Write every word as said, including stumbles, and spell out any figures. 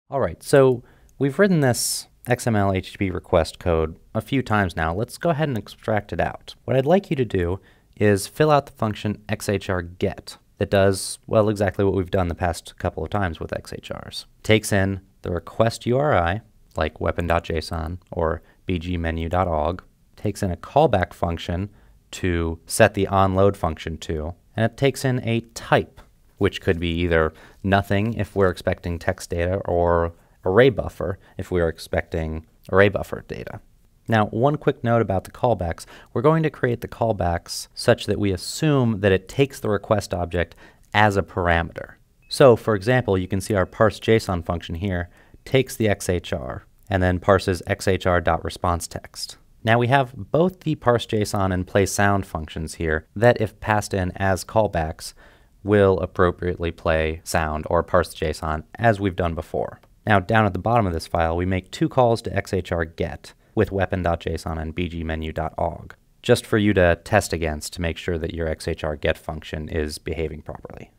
All right, so we've written this X M L H T T P request code a few times now. Let's go ahead and extract it out. What I'd like you to do is fill out the function xhrget that does, well, exactly what we've done the past couple of times with X H Rs. Takes in the request U R I, like weapon.json or bgmenu.og, takes in a callback function to set the onload function to, and it takes in a type, which could be either nothing if we're expecting text data or array buffer if we are expecting array buffer data. Now, one quick note about the callbacks. We're going to create the callbacks such that we assume that it takes the request object as a parameter. So, for example, you can see our parseJSON function here takes the X H R and then parses xhr.responseText. Now we have both the parseJSON and playSound functions here that, if passed in as callbacks, will appropriately play sound or parse JSON as we've done before. Now down at the bottom of this file we make two calls to xhrget with weapon.json and bgmenu.og, just for you to test against to make sure that your xhrget function is behaving properly.